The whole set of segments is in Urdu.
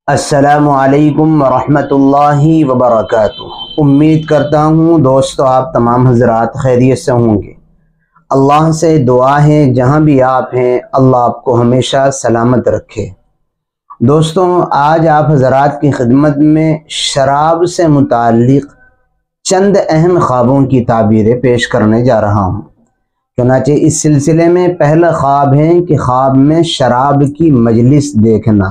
السلام علیکم ورحمۃ اللہ وبرکاتہ۔ امید کرتا ہوں دوستو آپ تمام حضرات خیریت سے ہوں گے۔ اللہ سے دعا ہے جہاں بھی آپ ہیں اللہ آپ کو ہمیشہ سلامت رکھے۔ دوستو آج آپ حضرات کی خدمت میں شراب سے متعلق چند اہم خوابوں کی تعبیریں پیش کرنے جا رہا ہوں۔ چنانچہ اس سلسلے میں پہلا خواب ہے کہ خواب میں شراب کی مجلس دیکھنا۔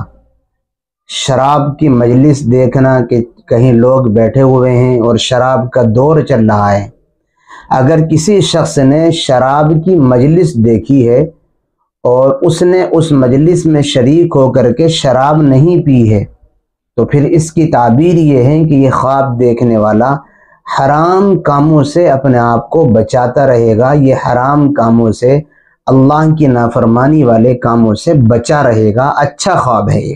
شراب کی مجلس دیکھنا کہ کہیں لوگ بیٹھے ہوئے ہیں اور شراب کا دور چل رہا ہے۔ اگر کسی شخص نے شراب کی مجلس دیکھی ہے اور اس نے اس مجلس میں شریک ہو کر کے شراب نہیں پی ہے تو پھر اس کی تعبیر یہ ہے کہ یہ خواب دیکھنے والا حرام کاموں سے اپنے آپ کو بچاتا رہے گا، یہ حرام کاموں سے، اللہ کی نافرمانی والے کاموں سے بچا رہے گا۔ اچھا خواب ہے یہ۔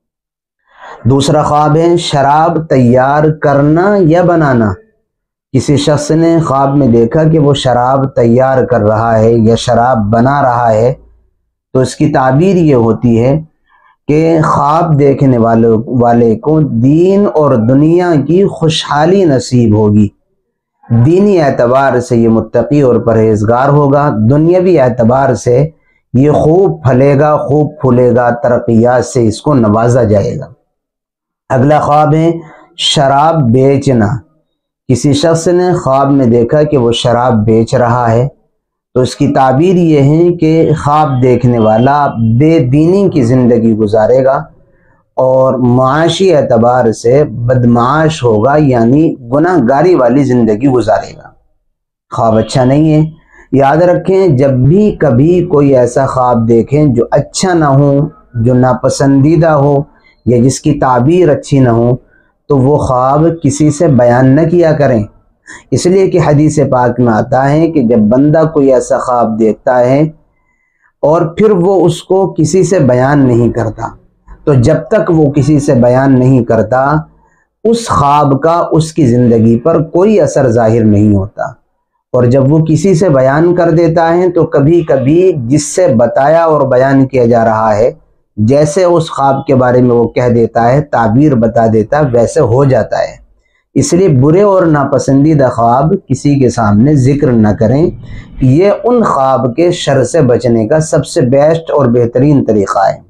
دوسرا خواب ہے شراب تیار کرنا یا بنانا۔ کسی شخص نے خواب میں دیکھا کہ وہ شراب تیار کر رہا ہے یا شراب بنا رہا ہے تو اس کی تعبیر یہ ہوتی ہے کہ خواب دیکھنے والے کو دین اور دنیا کی خوشحالی نصیب ہوگی۔ دینی اعتبار سے یہ متقی اور پرہیزگار ہوگا، دنیاوی اعتبار سے یہ خوب پھلے گا، خوب پھولے گا، ترقیات سے اس کو نوازا جائے گا۔ اگلا خواب ہے شراب بیچنا۔ کسی شخص نے خواب میں دیکھا کہ وہ شراب بیچ رہا ہے تو اس کی تعبیر یہ ہے کہ خواب دیکھنے والا بے دینی کی زندگی گزارے گا اور معاشی اعتبار سے بدمعاش ہوگا، یعنی گناہ گاری والی زندگی گزارے گا۔ خواب اچھا نہیں ہے۔ یاد رکھیں جب بھی کبھی کوئی ایسا خواب دیکھیں جو اچھا نہ ہو، جو ناپسندیدہ ہو یا جس کی تعبیر اچھی نہ ہو تو وہ خواب کسی سے بیان نہ کیا کریں، اس لیے کہ حدیث پاک میں آتا ہے کہ جب بندہ کوئی ایسا خواب دیکھتا ہے اور پھر وہ اس کو کسی سے بیان نہیں کرتا تو جب تک وہ کسی سے بیان نہیں کرتا اس خواب کا اس کی زندگی پر کوئی اثر ظاہر نہیں ہوتا، اور جب وہ کسی سے بیان کر دیتا ہے تو کبھی کبھی جس سے بتایا اور بیان کیا جا رہا ہے جیسے اس خواب کے بارے میں وہ کہہ دیتا ہے، تعبیر بتا دیتا ہے، ویسے ہو جاتا ہے۔ اس لیے برے اور ناپسندیدہ خواب کسی کے سامنے ذکر نہ کریں، یہ ان خواب کے شر سے بچنے کا سب سے بیسٹ اور بہترین طریقہ ہے۔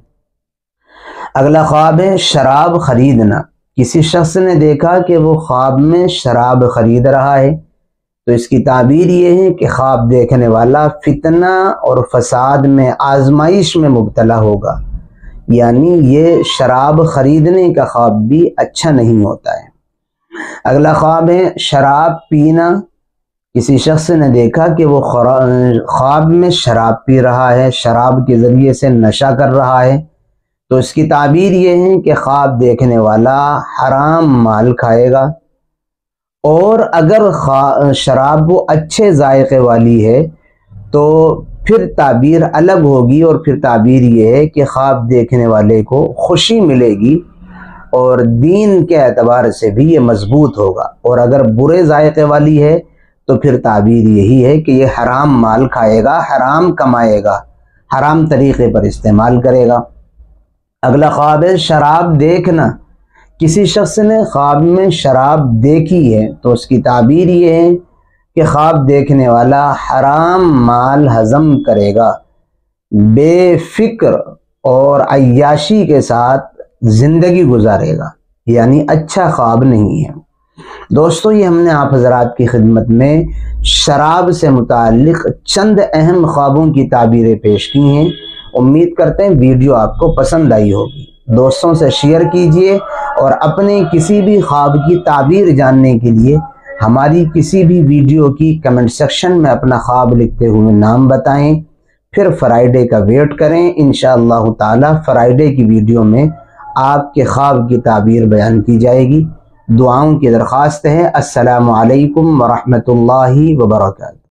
اگلا خواب ہے شراب خریدنا۔ کسی شخص نے دیکھا کہ وہ خواب میں شراب خرید رہا ہے تو اس کی تعبیر یہ ہے کہ خواب دیکھنے والا فتنہ اور فساد میں، آزمائش میں مبتلا ہوگا، یعنی یہ شراب خریدنے کا خواب بھی اچھا نہیں ہوتا ہے۔ اگلا خواب ہے شراب پینا۔ کسی شخص نے دیکھا کہ وہ خواب میں شراب پی رہا ہے، شراب کے ذریعے سے نشہ کر رہا ہے تو اس کی تعبیر یہ ہے کہ خواب دیکھنے والا حرام مال کھائے گا، اور اگر شراب وہ اچھے ذائقے والی ہے تو پھر تعبیر الگ ہوگی، اور پھر تعبیر یہ ہے کہ خواب دیکھنے والے کو خوشی ملے گی اور دین کے اعتبار سے بھی یہ مضبوط ہوگا، اور اگر برے ذائقے والی ہے تو پھر تعبیر یہی ہے کہ یہ حرام مال کھائے گا، حرام کمائے گا، حرام طریقے پر استعمال کرے گا۔ اگلا خواب ہے شراب دیکھنا۔ کسی شخص نے خواب میں شراب دیکھی ہے تو اس کی تعبیر یہ ہے کہ خواب دیکھنے والا حرام مال ہضم کرے گا، بے فکر اور عیاشی کے ساتھ زندگی گزارے گا، یعنی اچھا خواب نہیں ہے۔ دوستو یہ ہم نے آپ حضرات کی خدمت میں شراب سے متعلق چند اہم خوابوں کی تعبیریں پیش کی ہیں۔ امید کرتے ہیں ویڈیو آپ کو پسند آئی ہوگی۔ دوستوں سے شیئر کیجئے اور اپنے کسی بھی خواب کی تعبیر جاننے کے لیے ہماری کسی بھی ویڈیو کی کمنٹ سیکشن میں اپنا خواب لکھتے ہوئے نام بتائیں، پھر فرائیڈے کا ویٹ کریں۔ انشاءاللہ تعالی فرائیڈے کی ویڈیو میں آپ کے خواب کی تعبیر بیان کی جائے گی۔ دعاؤں کی درخواست ہے۔ السلام علیکم ورحمۃ اللہ وبرکاتہ۔